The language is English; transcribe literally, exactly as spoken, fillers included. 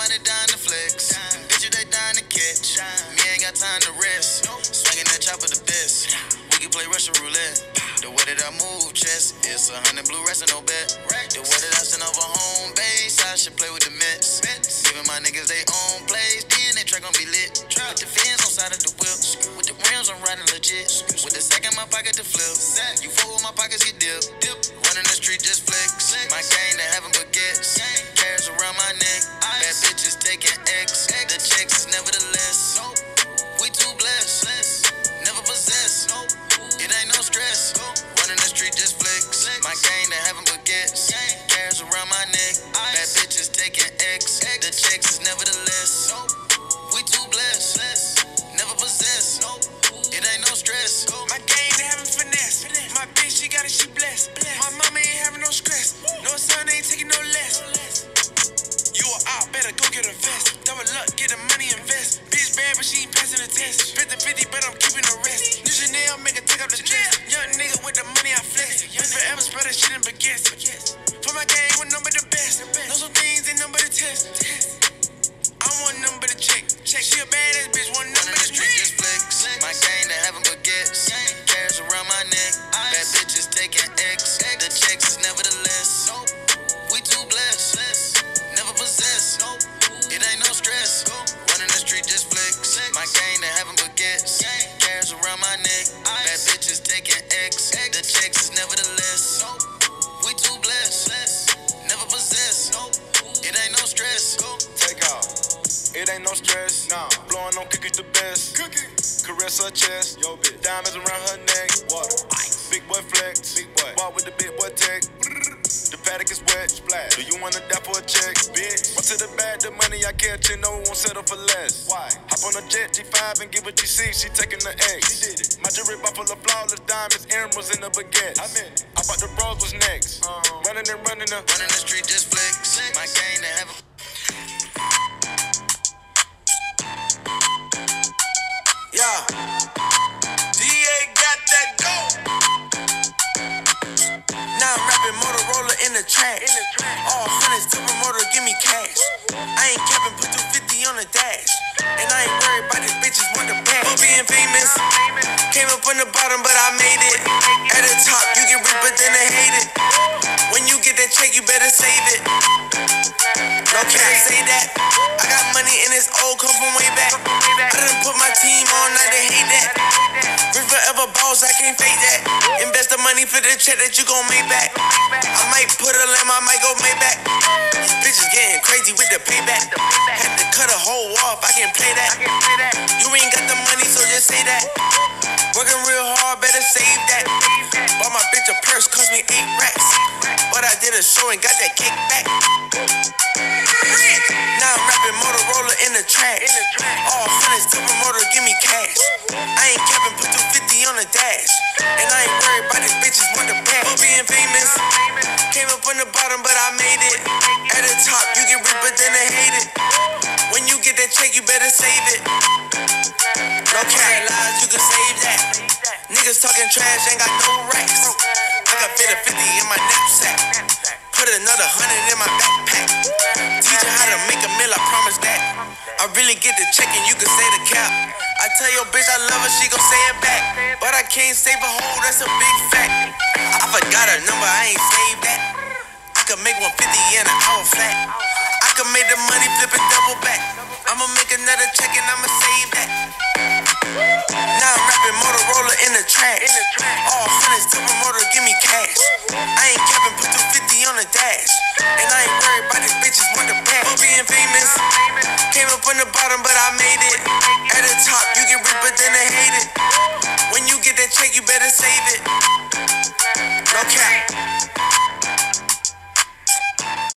somebody dying to flex. Them bitches, they dying to catch. Me ain't got time to rest. Swinging that chopper the best. We can play Russian roulette. The way that I move, chest, it's a hundred blue rest and no bet. The way that I send over home base, I should play with the Mets. Giving my niggas they own plays, then they track gon' be lit. Put the fins on side of the whip. With the rims, I'm riding legit. With the sack in my pocket to flip. You fool with my pockets get dipped. Running the street just flex. My gang they having baguettes. Cares around my neck. Bad bitches taking X. The checks is nevertheless. We too blessed. Never possessed. It ain't no stress. Running the street just flex. My gang they having baguettes. Cares around my neck. Bad bitches taking X. The checks is nevertheless. We too blessed. Never possessed. It ain't no stress. My gang they having finesse. My bitch she got it, she blessed. My mama ain't having no stress. No son ain't taking no less. You a op, better go get a vest. Double up, get the money, invest. Bitch bad, but she ain't passing the test. fifty fifty, but I'm keeping the rest. New Chanel, make her take up the dress. Young nigga with the money, I flex. Young forever spread that shit in baguettes. For my gang, with none but the best. Know some things, ain't none but a test. I want none but a check. Check, she a badass bitch, want none but a street just flex. My gang they having baguettes. Cares around my neck. Bad bitches taking X. The checks is nevertheless. We too blessed. Never possessed. It ain't no stress. Running the street just flex. My gang they having baguettes. Cares around my neck. Bad bitches taking X. The checks is nevertheless. We too blessed. Never possessed. It ain't no stress. Take off. It ain't no stress. Nah. Blowing on cookies the best. Cookie. Caress her chest. Yo, bitch. Diamonds around her neck. Water. Ice. Big boy flex. Big boy. Walk with the big boy tech. The paddock is wet. Splash. Do you wanna die for a check? Bitch. Run to the bag, the money I catch, you know we won't settle for less. Why? Hop on a jet G five and give a G C. She taking the X. She did it. My jewelry box full of flawless diamonds, emeralds, and the baguettes. I mean, I thought the bros was next. Um, running and running the. Running the street just flex. My gang they have a. Yeah. D A got that go. Now I'm rapping Motorola in the trash. All hundreds to promoter, give me cash. I ain't capping, put two fifty on the dash. And I ain't worried about these bitches want the bag. For being famous, came up from the bottom, but I made it. At the top, you get rich, but then they hate it. When you get that check, you better save it. No can't say that. I got money in this old, come from way back. I done put my team on, now they hate that. Rich forever boss, I can't fake that. Invest the money for the check that you gon' make back. I might put a lamb, I might go make back. Bitches getting crazy with the payback. Had to cut a whole off, I can play that. You ain't got the money, so just say that. Working real hard, better save that. Bought my bitch a purse, cost me eight racks. But I did a show and got that kick back. Now I'm rapping Motorola in the trash. All hundreds to promoter, give me cash. I ain't capping, put two fifty on the dash. And I ain't worried about these bitches want the bag. For being famous, came up from the bottom, but I made it. At the top, you get rich, but then they hate it. When you get that check, you better save it. No carry lies, you can save that. Niggas talking trash, ain't got no racks. I got fit a fifty in my knapsack. Put another hundred in my backpack. Teach her how to make a meal, I promise that. I really get the check and you can say the cap. I tell your bitch I love her, she gon' say it back. But I can't save a hoe, that's a big fact. I forgot her number, I ain't saved that. I could make one fifty in an hour flat. I could make the money flip and double back. I'ma make another check and I'ma save that. Now I'm rapping Motorola in the trash. All hundreds to promoter, give me cash. I ain't capping, put two fifty on the dash. And I ain't worried about these bitches want the bag. For being famous, came up from the bottom, but I made it. At the top, you get rich, but then they hate it. When you get that check, you better save it.